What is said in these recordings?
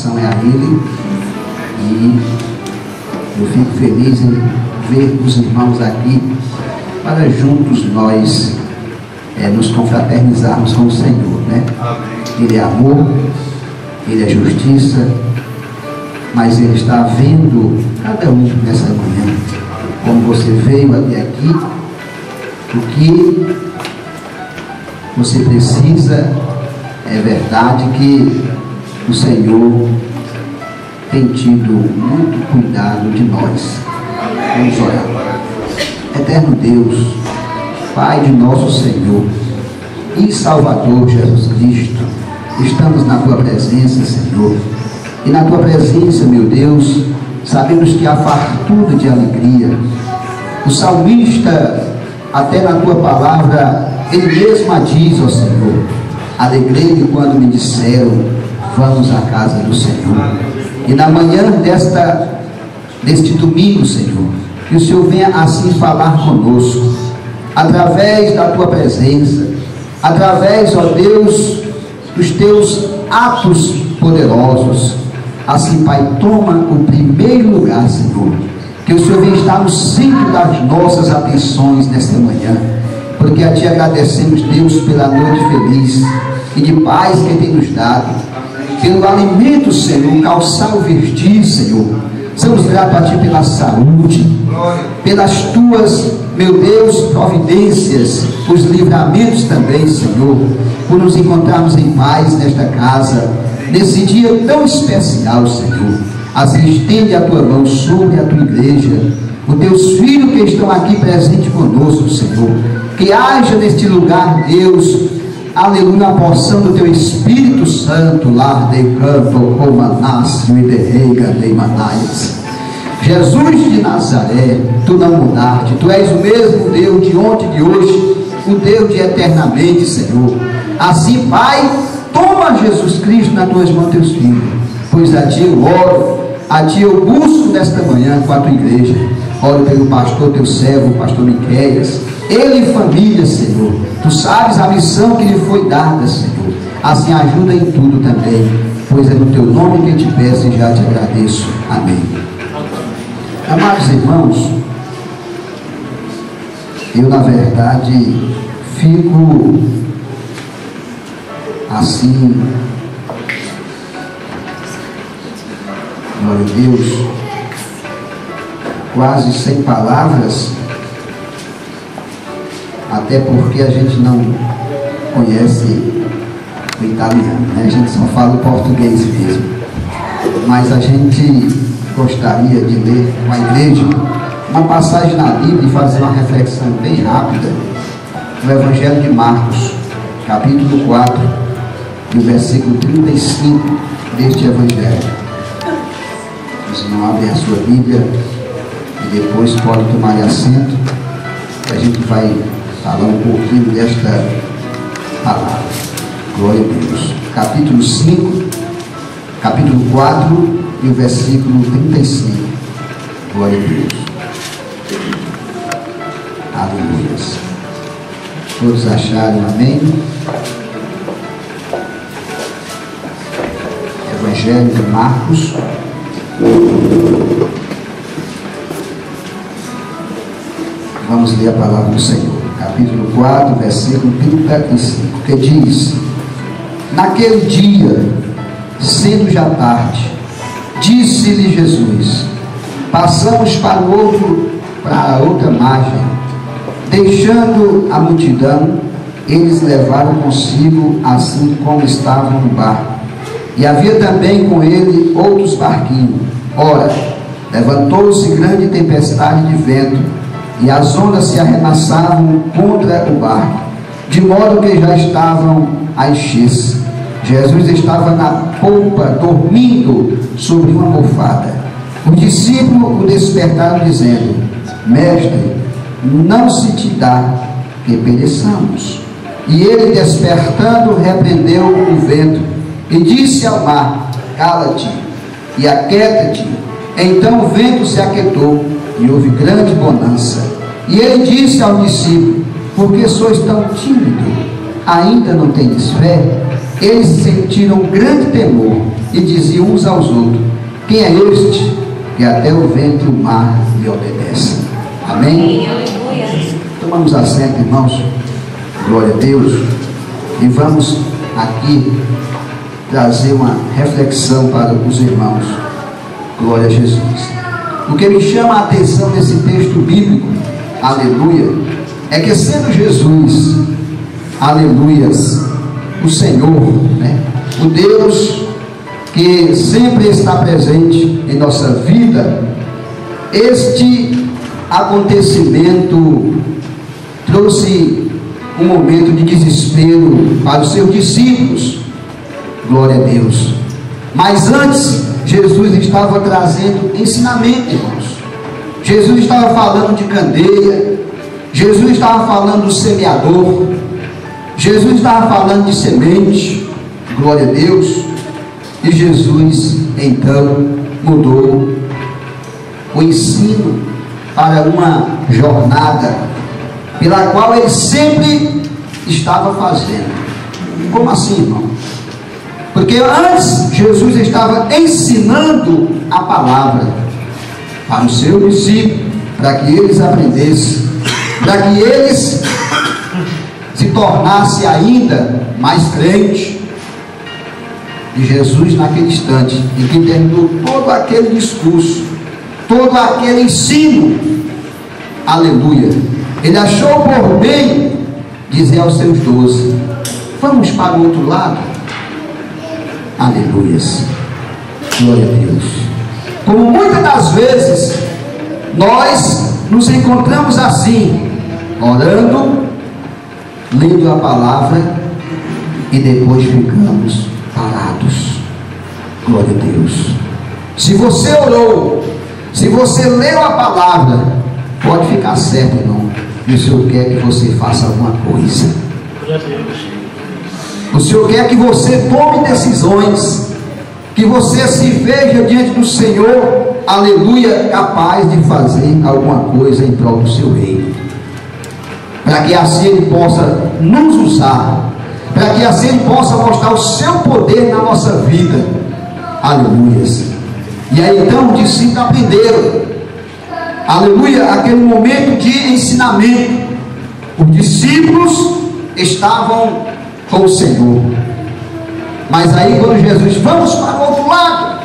adoração é a Ele, e eu fico feliz em ver os irmãos aqui para juntos nós nos confraternizarmos com o Senhor, né? Ele é amor, Ele é justiça, mas Ele está vendo cada um nessa manhã, como você veio até aqui, o que você precisa. É verdade que o Senhor tem tido muito cuidado de nós. Vamos orar. Eterno Deus, Pai de nosso Senhor e Salvador Jesus Cristo, estamos na Tua presença, Senhor, e na Tua presença, meu Deus, sabemos que há fartura de alegria. O salmista, até na Tua palavra, ele mesmo diz ao Senhor: alegrei-me quando me disseram, vamos à casa do Senhor. E na manhã deste domingo, Senhor, que o Senhor venha assim falar conosco, através da Tua presença, através, ó Deus, dos Teus atos poderosos. Assim, Pai, toma o primeiro lugar, Senhor, que o Senhor venha estar no centro das nossas atenções nesta manhã, porque a Ti agradecemos, Deus, pela noite feliz e de paz que tem nos dado, pelo alimento, Senhor, calçar o vestir, Senhor. Somos gratos a Ti pela saúde, pelas Tuas, meu Deus, providências, os livramentos também, Senhor, por nos encontrarmos em paz nesta casa, nesse dia tão especial, Senhor. Assim, estende a Tua mão sobre a Tua igreja, os Teus filhos que estão aqui presentes conosco, Senhor. Que haja neste lugar, Deus, aleluia, a porção do Teu Espírito Santo, lá de campo, comanácio e de reiga de manaias. Jesus de Nazaré, Tu não mudaste, Tu és o mesmo Deus de ontem e de hoje, o Deus de eternamente, Senhor. Assim, Pai, toma Jesus Cristo nas Tuas mãos, Teus filhos, pois a Ti eu oro, a Ti eu busco nesta manhã com a Tua igreja. Oro pelo pastor, Teu servo, o pastor Miqueias, ele e família, Senhor. Tu sabes a missão que lhe foi dada, Senhor. Assim, ajuda em tudo também, pois é no Teu nome que eu te peço e já te agradeço. Amém. Amados irmãos, eu na verdade fico assim, glória a Deus, quase sem palavras, até porque a gente não conhece o italiano, né? A gente só fala o português mesmo, mas a gente gostaria de ler com a igreja uma passagem na Bíblia e fazer uma reflexão bem rápida no Evangelho de Marcos, capítulo 4, no versículo 35 deste Evangelho. Você não abre a sua Bíblia e depois pode tomar assento, a gente vai falar um pouquinho desta palavra. Glória a Deus. Capítulo 5, capítulo 4 e o versículo 35. Glória a Deus. Aleluia. Todos acharam? Amém? Evangelho de Marcos, vamos ler a palavra do Senhor, capítulo 4, versículo 35, que diz: naquele dia, sendo já tarde, disse-lhe Jesus: passamos para a outra margem. Deixando a multidão, eles levaram consigo assim como estavam no barco, e havia também com ele outros barquinhos. Ora, levantou-se grande tempestade de vento, e as ondas se arremessavam contra o barco, de modo que já estavam a encher-se. Jesus estava na polpa, dormindo sobre uma almofada. Os discípulos o despertaram, dizendo: mestre, não se te dá que pereçamos. E ele, despertando, repreendeu o vento e disse ao mar: cala-te e aquieta-te. Então o vento se aquietou e houve grande bonança. E ele disse ao discípulo: por que sois tão tímido? Ainda não tendes fé? Eles sentiram grande temor e diziam uns uns aos outros. Quem é este que até o vento e o mar lhe obedecem? Amém? Tomamos assento, irmãos. Glória a Deus. E vamos aqui trazer uma reflexão para os irmãos. Glória a Jesus. O que me chama a atenção nesse texto bíblico, aleluia, é que sendo Jesus, aleluias, o Senhor, né, o Deus que sempre está presente em nossa vida, este acontecimento trouxe um momento de desespero para os seus discípulos. Glória a Deus. Mas antes, Jesus estava trazendo ensinamento, irmãos. Jesus estava falando de candeia. Jesus estava falando do semeador. Jesus estava falando de semente. Glória a Deus. E Jesus então mudou o ensino para uma jornada pela qual ele sempre estava fazendo. Como assim, irmão? Porque antes Jesus estava ensinando a palavra para os seus discípulos, para que eles aprendessem, para que eles se tornassem ainda mais crentes. E Jesus, naquele instante em que terminou todo aquele discurso, todo aquele ensino, aleluia, ele achou por bem dizer aos seus 12: vamos para o outro lado. Aleluias, glória a Deus. Como muitas das vezes nós nos encontramos assim, orando, lendo a palavra e depois ficamos parados. Glória a Deus. Se você orou, se você leu a palavra, pode ficar certo, irmão, e o Senhor quer que você faça alguma coisa. Glória a Deus. O Senhor quer que você tome decisões, que você se veja diante do Senhor, aleluia, capaz de fazer alguma coisa em prol do seu reino, para que assim Ele possa nos usar, para que assim Ele possa mostrar o seu poder na nossa vida, aleluia. E aí então os discípulos aprenderam, aleluia, aquele momento de ensinamento. Os discípulos estavam com o Senhor, mas aí quando Jesus, vamos para o outro lado,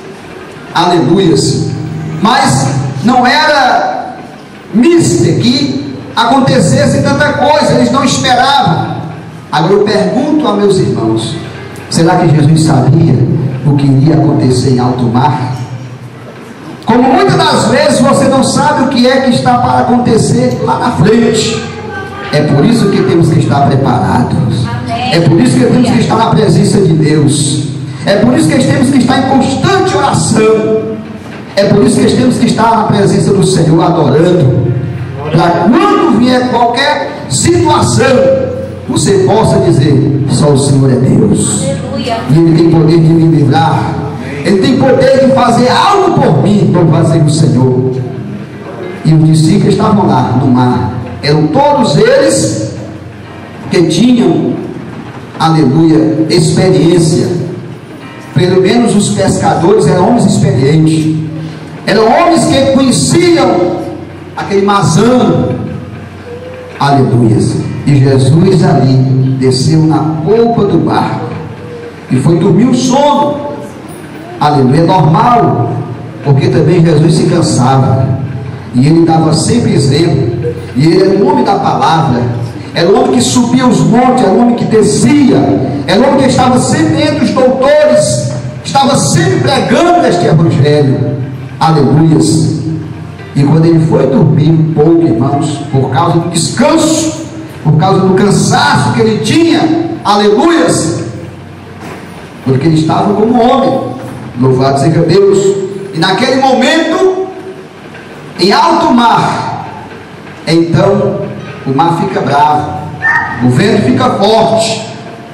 aleluias, mas não era mister que acontecesse tanta coisa, eles não esperavam. Agora eu pergunto a meus irmãos, será que Jesus sabia o que iria acontecer em alto mar? Como muitas das vezes você não sabe o que é que está para acontecer lá na frente. É por isso que temos que estar preparados. É por isso que temos que estar na presença de Deus. É por isso que temos que estar em constante oração. É por isso que temos que estar na presença do Senhor adorando, para quando vier qualquer situação, você possa dizer: só o Senhor é Deus. E Ele tem poder de me livrar. Ele tem poder de fazer algo por mim, por fazer o Senhor. E os discípulos estavam lá no mar. Eram todos eles que tinham, aleluia, experiência. Pelo menos os pescadores eram homens experientes. Eram homens que conheciam aquele mazano. Aleluia. E Jesus ali desceu na polpa do barco e foi dormir o sono. Aleluia, é normal, porque também Jesus se cansava, e ele dava sempre exemplo, e ele era um homem da palavra, era um homem que subia os montes, era um homem que descia, era um homem que estava sempre entre os doutores, estava sempre pregando este evangelho. Aleluias. E quando ele foi dormir um pouco, irmãos, por causa do descanso, por causa do cansaço que ele tinha, aleluias, porque ele estava como homem, louvado seja Deus. E naquele momento, em alto mar, então o mar fica bravo, o vento fica forte,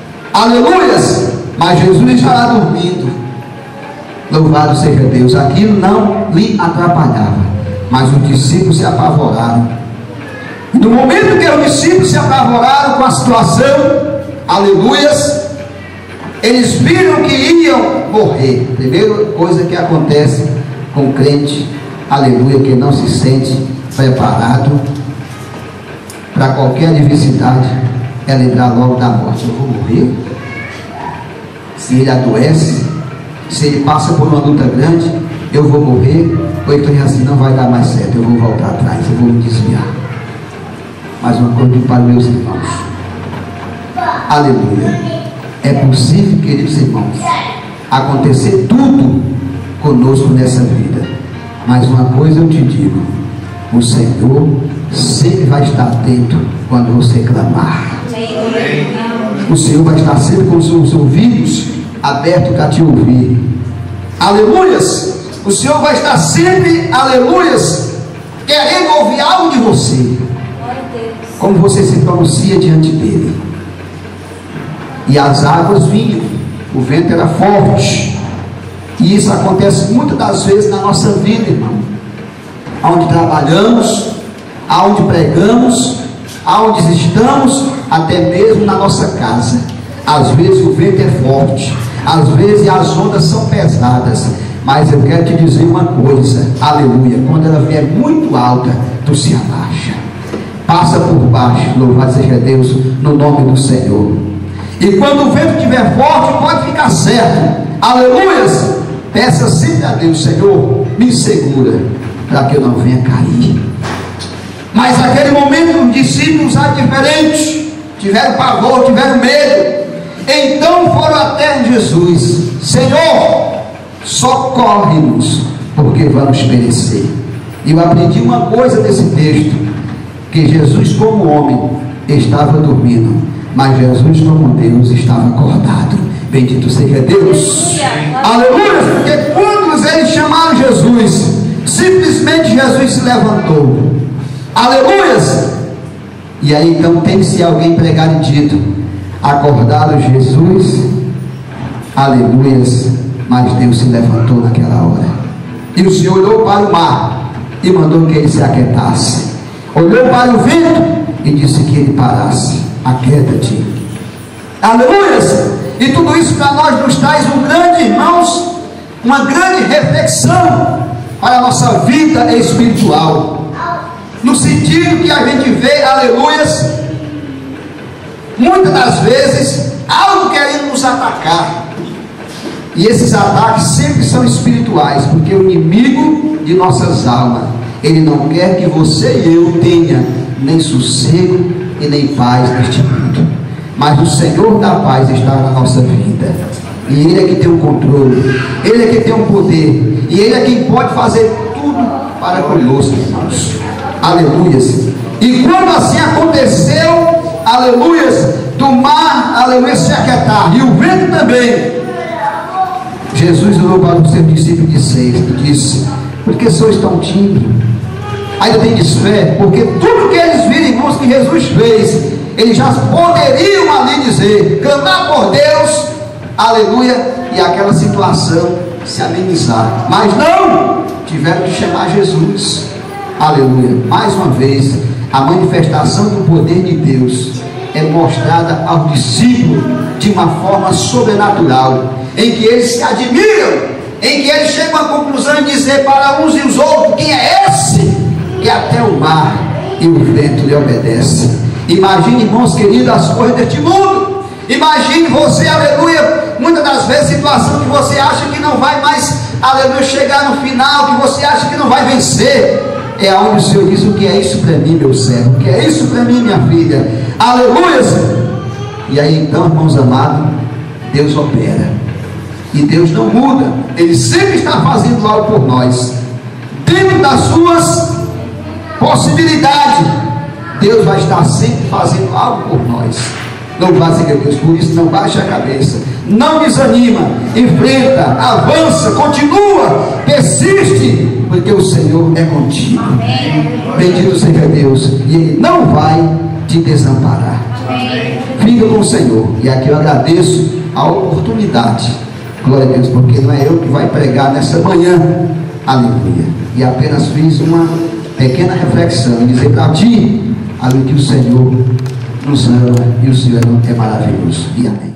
aleluias, mas Jesus já dormindo, louvado seja Deus. Aquilo não lhe atrapalhava, mas os discípulos se apavoraram. E no momento que os discípulos se apavoraram com a situação, aleluias, Eles viram que iam morrer. Primeira coisa que acontece com o crente, aleluia, que não se sente preparado para qualquer adversidade, é lembrar logo da morte. Eu vou morrer. Se ele adoece, se ele passa por uma luta grande, eu vou morrer. Ou então assim, não vai dar mais certo, eu vou voltar atrás, eu vou me desviar. Mais uma coisa para meus irmãos, aleluia, é possível, queridos irmãos, acontecer tudo conosco nessa vida, mas uma coisa eu te digo: o Senhor sempre vai estar atento quando você clamar. O Senhor vai estar sempre com os seus ouvidos abertos para te ouvir. Aleluias! O Senhor vai estar sempre, aleluias, querendo ouvir algo de você. Como você se pronuncia diante dele. E as águas vinham, o vento era forte. E isso acontece muitas das vezes na nossa vida, irmão. Aonde trabalhamos, aonde pregamos, aonde estamos, até mesmo na nossa casa. Às vezes o vento é forte, às vezes as ondas são pesadas. Mas eu quero te dizer uma coisa, aleluia, quando ela vier muito alta, tu se abaixa, passa por baixo, louvado seja Deus, no nome do Senhor. E quando o vento estiver forte, pode ficar certo, aleluias, peça sempre a Deus: Senhor, me segura, para que eu não venha cair. Mas naquele momento os discípulos eram diferentes, tiveram pavor, tiveram medo. Então foram até Jesus: Senhor, socorre-nos, porque vamos perecer. E eu aprendi uma coisa desse texto, que Jesus como homem estava dormindo, mas Jesus como Deus estava acordado. Bendito seja Deus. Aleluia. Porque quando eles chamaram Jesus, simplesmente Jesus se levantou. Aleluias. E aí então tem-se alguém pregar e dito: acordaram Jesus, aleluias, mas Deus se levantou naquela hora. E o Senhor olhou para o mar e mandou que ele se aquietasse. Olhou para o vento e disse que ele parasse. Aquieta-te. Aleluias. E tudo isso para nós nos traz irmãos, uma grande reflexão para a nossa vida espiritual. No sentido que a gente vê, aleluias, muitas das vezes algo querendo nos atacar. E esses ataques sempre são espirituais, porque o inimigo de nossas almas, ele não quer que você e eu tenha nem sossego e nem paz neste mundo. Mas o Senhor da paz está na nossa vida, e Ele é que tem o controle, Ele é que tem o poder, e Ele é quem pode fazer tudo para conosco, irmãos. Aleluias. E quando assim aconteceu, aleluias, do mar, aleluia, se aquietar, e o vento também, Jesus olhou para os seus discípulos e disse: por que sois tão tímidos? Ainda tem fé? Porque tudo que eles viram, irmãos, que Jesus fez, eles já poderiam ali dizer, clamar por Deus, aleluia, e aquela situação se amenizar. Mas não, tiveram que chamar Jesus, aleluia. Mais uma vez, a manifestação do poder de Deus é mostrada ao discípulo de uma forma sobrenatural, em que eles se admiram, em que eles chegam à conclusão de dizer para uns e os outros: quem é esse que até o mar e o vento lhe obedecem? Imagine, irmãos queridos, as coisas deste mundo. Imagine você, aleluia, muitas das vezes situação que você acha que não vai mais, aleluia, chegar no final, que você acha que não vai vencer. É aonde o Senhor diz: o que é isso para mim, meu servo? O que é isso para mim, minha filha? Aleluia. E aí então, irmãos amados, Deus opera, e Deus não muda. Ele sempre está fazendo algo por nós, dentro das suas possibilidades. Deus vai estar sempre fazendo algo por nós. Louvado seja Deus. Por isso, não baixe a cabeça, não desanima, enfrenta, avança, continua, persiste, porque o Senhor é contigo. Bendito seja Deus, e Ele não vai te desamparar. Fica com o Senhor. E aqui eu agradeço a oportunidade, glória a Deus, porque não é eu que vai pregar nessa manhã, aleluia, e apenas fiz uma pequena reflexão e dizer para ti, aleluia, que o Senhor nos ama e o Senhor é maravilhoso. E amém.